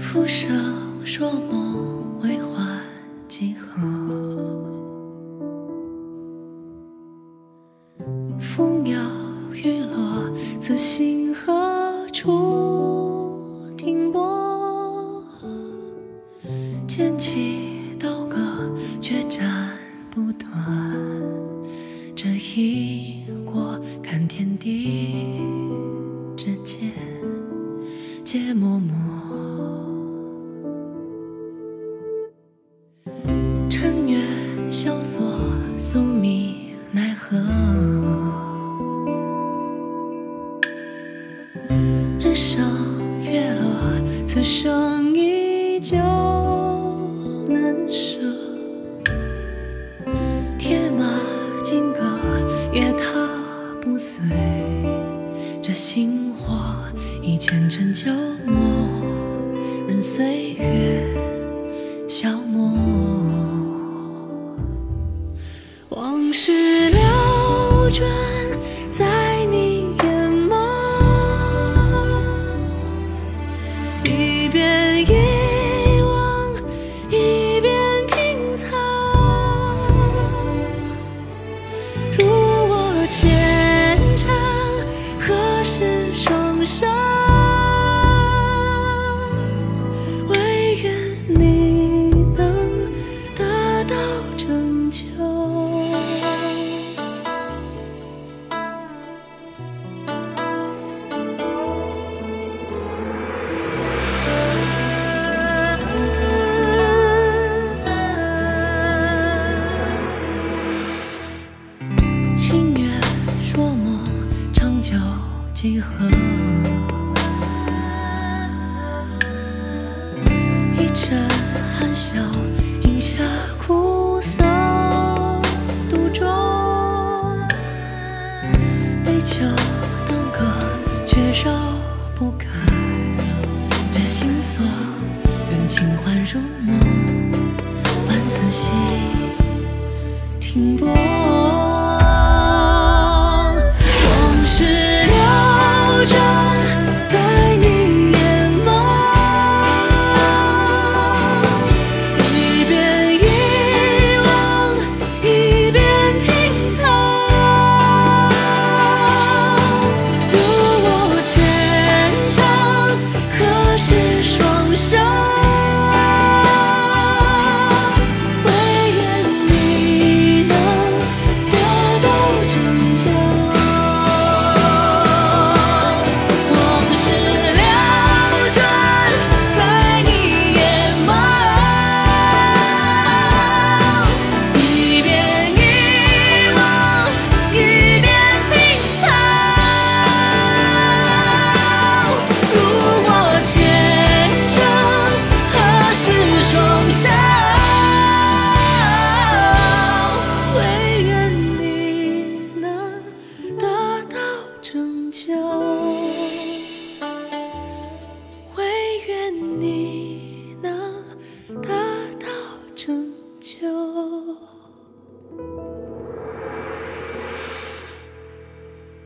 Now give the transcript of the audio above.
俯首说梦为还几何？风摇雨落，此心何处停泊？剑起刀割，决斩不断。这一过，看天地之间，皆默默。尘缘萧索，宿命奈何？人生月落，此生依旧难舍。铁马金戈，也踏不碎。这星火已前尘旧梦，任岁月消磨。往事流转在你眼眸，一遍遗忘，一遍拼凑。如我虔诚，何时双手？唯愿你能得到拯救。情缘若梦，长久几何？一阵含笑，饮下苦涩独酌。杯酒当歌，却绕不开这心锁。愿轻唤入梦，伴此心停泊。往事流转在你眼眸，一遍遗忘，一遍拼凑。如我虔诚，何时双手？唯愿你能得到拯救。往事流转在你眼眸，一遍遗忘，一遍拼凑。如我虔诚，何时双手？唯愿你能得到拯救。